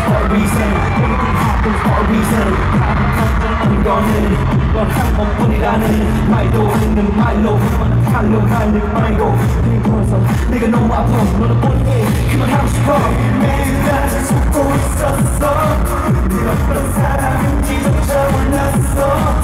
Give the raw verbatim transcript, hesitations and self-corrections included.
for a reason. Everything happens for a reason. 답은 없는 거는 넌 한 번뿐이라는 말도 있는 말로 그만 칼로 날리고 말고 그래서 내가 너무 아파 너는 뻔해 그만하고 싶어. 매일 나를 속고 있었어. 네 어떤 사람인지조차 몰랐어.